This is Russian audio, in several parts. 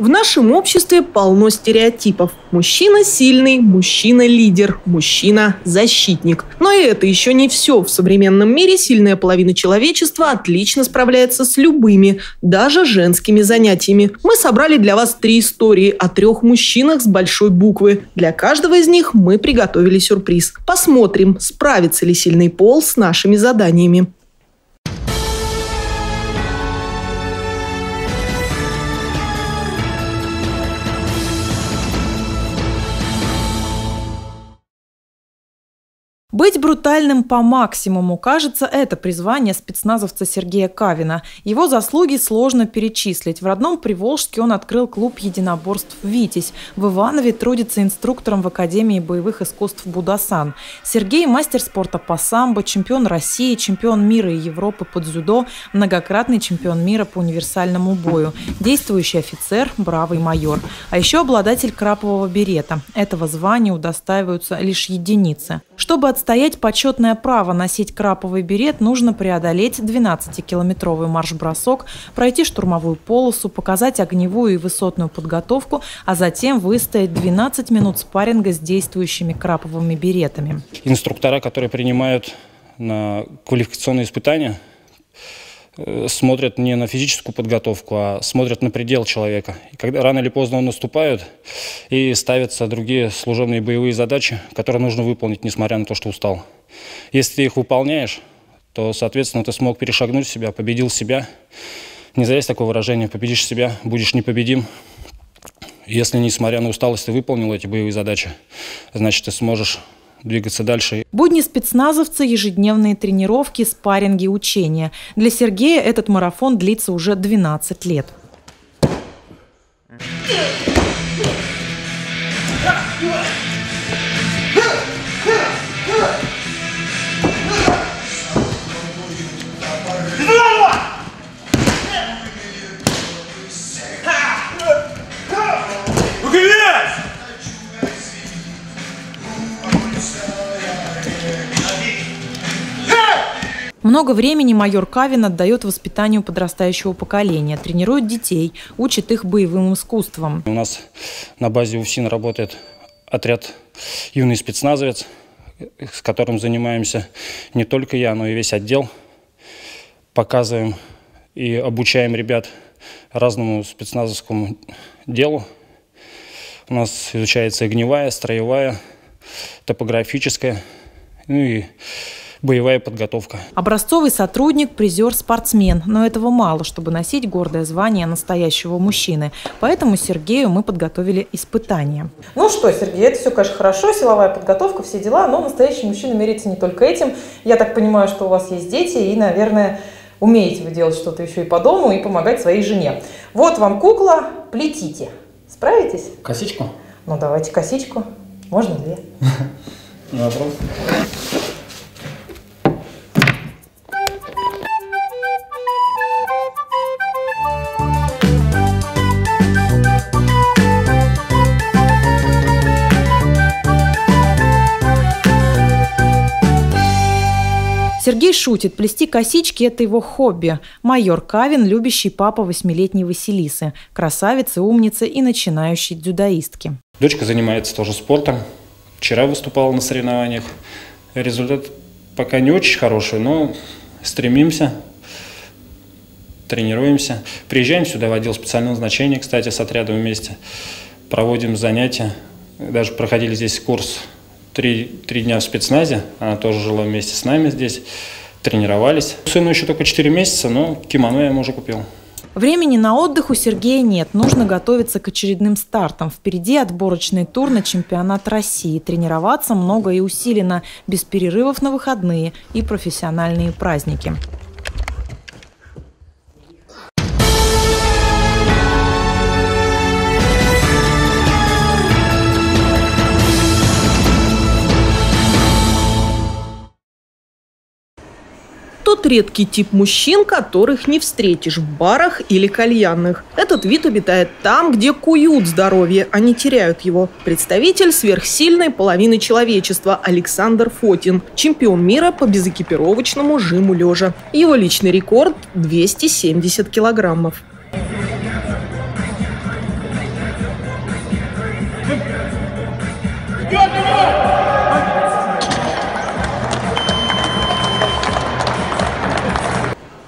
В нашем обществе полно стереотипов. Мужчина сильный, мужчина лидер, мужчина защитник. Но и это еще не все. В современном мире сильная половина человечества отлично справляется с любыми, даже женскими занятиями. Мы собрали для вас 3 истории о 3 мужчинах с большой буквы. Для каждого из них мы приготовили сюрприз. Посмотрим, справится ли сильный пол с нашими заданиями. Быть брутальным по максимуму, кажется, это призвание спецназовца Сергея Кавина. Его заслуги сложно перечислить. В родном Приволжске он открыл клуб единоборств «Витязь». В Иванове трудится инструктором в Академии боевых искусств «Будасан». Сергей – мастер спорта по самбо, чемпион России, чемпион мира и Европы по дзюдо, многократный чемпион мира по универсальному бою, действующий офицер, бравый майор. А еще обладатель крапового берета. Этого звания удостаиваются лишь единицы. Чтобы отстоять почетное право носить краповый берет, нужно преодолеть 12-километровый марш-бросок, пройти штурмовую полосу, показать огневую и высотную подготовку, а затем выстоять 12 минут спарринга с действующими краповыми беретами. Инструктора, которые принимают на квалификационные испытания, смотрят не на физическую подготовку, а смотрят на предел человека. И когда рано или поздно он наступает, и ставятся другие служебные боевые задачи, которые нужно выполнить, несмотря на то, что устал. Если ты их выполняешь, то, соответственно, ты смог перешагнуть себя, победил себя. Не зря есть такое выражение: победишь себя, будешь непобедим. Если, несмотря на усталость, ты выполнил эти боевые задачи, значит, ты сможешь двигаться дальше. Будни спецназовца, ежедневные тренировки, спарринги, учения. Для Сергея этот марафон длится уже 12 лет. Много времени майор Кавин отдает воспитанию подрастающего поколения, тренирует детей, учит их боевым искусствам. У нас на базе УФСИН работает отряд «Юный спецназовец», с которым занимаемся не только я, но и весь отдел. Показываем и обучаем ребят разному спецназовскому делу. У нас изучается огневая, строевая, топографическая, ну и боевая подготовка. Образцовый сотрудник, призер, спортсмен. Но этого мало, чтобы носить гордое звание настоящего мужчины. Поэтому Сергею мы подготовили испытания. Ну что, Сергей, это все, конечно, хорошо, силовая подготовка, все дела, но настоящий мужчина меряется не только этим. Я так понимаю, что у вас есть дети и, наверное, умеете вы делать что-то еще и по дому, и помогать своей жене. Вот вам кукла, плетите. Справитесь? Косичку? Ну, давайте косичку. Можно 2. Не вопрос. Сергей шутит, плести косички – это его хобби. Майор Кавин – любящий папа 8-летней Василисы, красавицы, умницы и начинающей дзюдоистки. Дочка занимается тоже спортом. Вчера выступала на соревнованиях. Результат пока не очень хороший, но стремимся, тренируемся. Приезжаем сюда в отдел специального назначения, кстати, с отрядом вместе. Проводим занятия. Даже проходили здесь курс 3 дня в спецназе, она тоже жила вместе с нами здесь, тренировались. Сыну еще только 4 месяца, но кимоно я ему уже купил. Времени на отдых у Сергея нет, нужно готовиться к очередным стартам. Впереди отборочный тур на чемпионат России. Тренироваться много и усиленно, без перерывов на выходные и профессиональные праздники. Тот редкий тип мужчин, которых не встретишь в барах или кальянных. Этот вид обитает там, где куют здоровье, а не теряют его. Представитель сверхсильной половины человечества Александр Фотин. Чемпион мира по безэкипировочному жиму лежа. Его личный рекорд – 270 килограммов.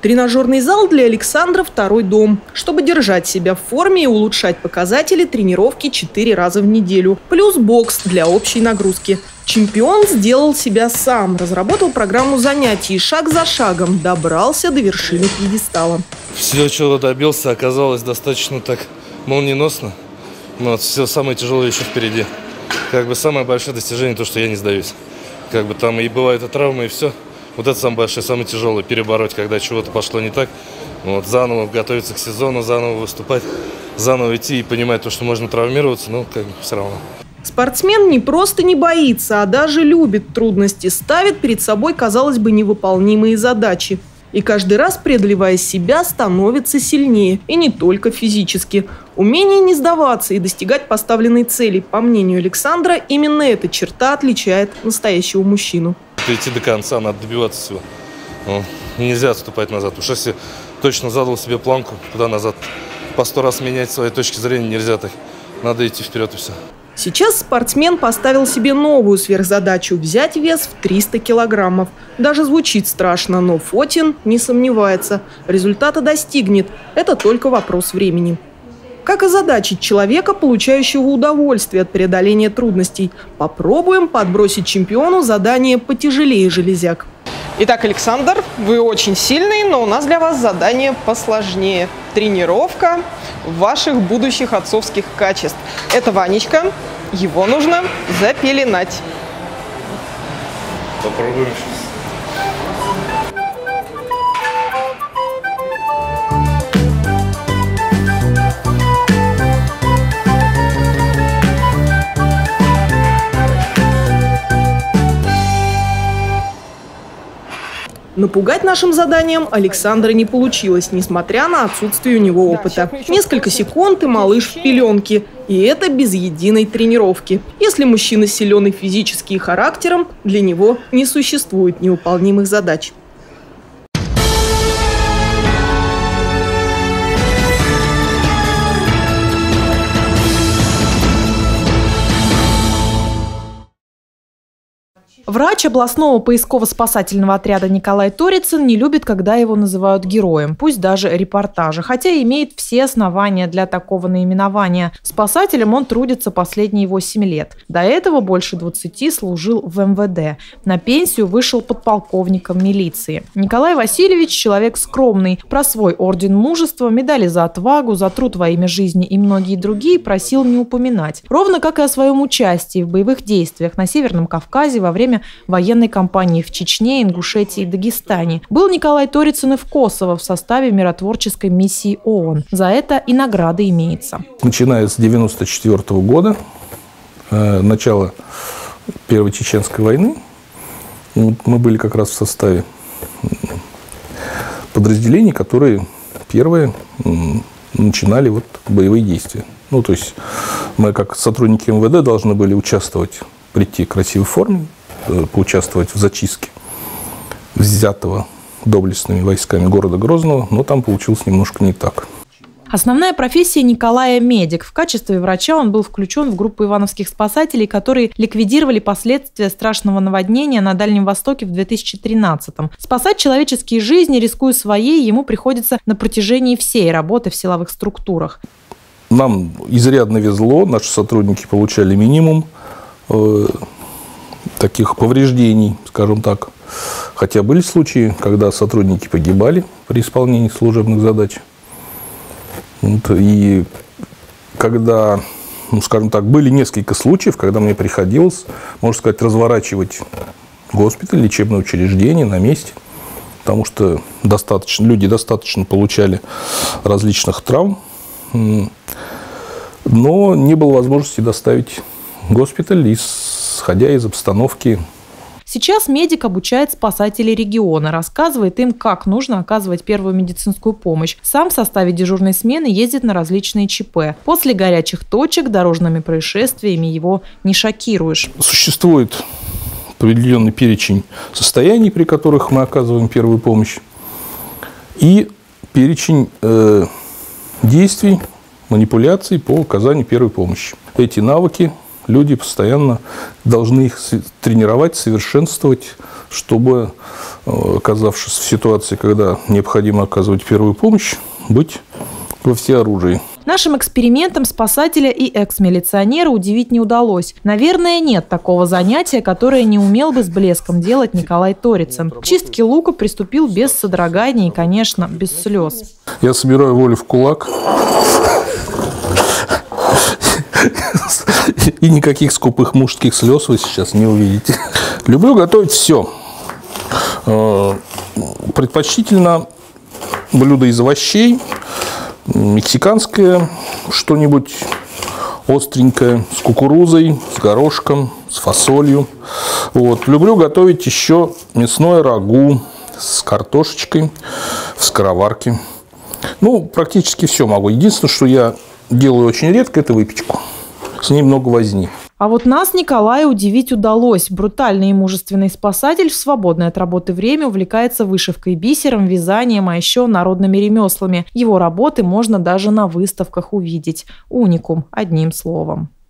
Тренажерный зал для Александра – второй дом. Чтобы держать себя в форме и улучшать показатели, тренировки 4 раза в неделю. Плюс бокс для общей нагрузки. Чемпион сделал себя сам, разработал программу занятий и шаг за шагом добрался до вершины пьедестала. Все, чего добился, оказалось достаточно так молниеносно. Но все самое тяжелое еще впереди. Самое большое достижение то, что я не сдаюсь. Там и бывают и травмы, и все. Вот это самое большое, самое тяжелое, перебороть, когда чего-то пошло не так. Заново готовиться к сезону, заново выступать, заново идти и понимать то, что можно травмироваться, все равно. Спортсмен не просто не боится, а даже любит трудности, ставит перед собой, казалось бы, невыполнимые задачи. И каждый раз, преодолевая себя, становится сильнее. И не только физически. Умение не сдаваться и достигать поставленной цели, по мнению Александра, именно эта черта отличает настоящего мужчину. Идти до конца, надо добиваться всего. Нельзя отступать назад. Уж если точно задал себе планку, куда назад, по 100 раз менять свои точки зрения нельзя так. Надо идти вперед и все. Сейчас спортсмен поставил себе новую сверхзадачу – взять вес в 300 килограммов. Даже звучит страшно, но Фотин не сомневается. Результата достигнет. Это только вопрос времени. Как озадачить человека, получающего удовольствие от преодоления трудностей? Попробуем подбросить чемпиону задание потяжелее железяк. Итак, Александр, вы очень сильный, но у нас для вас задание посложнее. Тренировка ваших будущих отцовских качеств. Это Ванечка, его нужно запеленать. Попробуем. Напугать нашим заданием Александра не получилось, несмотря на отсутствие у него опыта. Несколько секунд и малыш в пеленке. И это без единой тренировки. Если мужчина силен и физически, и характером, для него не существует невыполнимых задач. Врач областного поисково-спасательного отряда Николай Торицын не любит, когда его называют героем, пусть даже репортажа, хотя имеет все основания для такого наименования. Спасателем он трудится последние 8 лет. До этого больше 20 служил в МВД. На пенсию вышел подполковником милиции. Николай Васильевич – человек скромный. Про свой орден мужества, медали за отвагу, за труд во имя жизни и многие другие просил не упоминать. Ровно как и о своем участии в боевых действиях на Северном Кавказе во время военной кампании в Чечне, Ингушетии и Дагестане. Был Николай Торицын и в Косово в составе миротворческой миссии ООН. За это и награда имеется. Начиная с 1994 года, начало Первой Чеченской войны, мы были как раз в составе подразделений, которые первые начинали боевые действия. То есть мы как сотрудники МВД должны были участвовать, прийти в красивой форме, поучаствовать в зачистке взятого доблестными войсками города Грозного, но там получилось немножко не так. Основная профессия Николая – медик. В качестве врача он был включен в группу ивановских спасателей, которые ликвидировали последствия страшного наводнения на Дальнем Востоке в 2013-м. Спасать человеческие жизни, рискуя своей, ему приходится на протяжении всей работы в силовых структурах. Нам изрядно везло, наши сотрудники получали минимум таких повреждений, скажем так. Хотя были случаи, когда сотрудники погибали при исполнении служебных задач. И когда, скажем так, были несколько случаев, когда мне приходилось, можно сказать, разворачивать госпиталь, лечебное учреждение на месте, потому что люди достаточно получали различных травм, но не было возможности доставить госпиталь, исходя из обстановки. Сейчас медик обучает спасателей региона, рассказывает им, как нужно оказывать первую медицинскую помощь. Сам в составе дежурной смены ездит на различные ЧП. После горячих точек дорожными происшествиями его не шокируешь. Существует определенный перечень состояний, при которых мы оказываем первую помощь, и перечень действий, манипуляций по оказанию первой помощи. Эти навыки люди постоянно должны их тренировать, совершенствовать, чтобы оказавшись в ситуации, когда необходимо оказывать первую помощь, быть во всеоружии. Нашим экспериментом спасателя и экс-милиционера удивить не удалось. Наверное, нет такого занятия, которое не умел бы с блеском делать Николай Торицын. К чистке лука приступил без содрогания и, конечно, без слез. Я собираю волю в кулак. И никаких скупых мужских слез вы сейчас не увидите. Люблю готовить все. Предпочтительно блюда из овощей, мексиканское, что-нибудь остренькое, с кукурузой, с горошком, с фасолью. Вот. Люблю готовить еще мясное рагу с картошечкой в скороварке. Ну, практически все могу. Единственное, что я делаю очень редко, это выпечку. С ней много возни. А вот нас Николаю удивить удалось. Брутальный и мужественный спасатель в свободное от работы время увлекается вышивкой бисером, вязанием, а еще народными ремеслами. Его работы можно даже на выставках увидеть. Уникум, одним словом.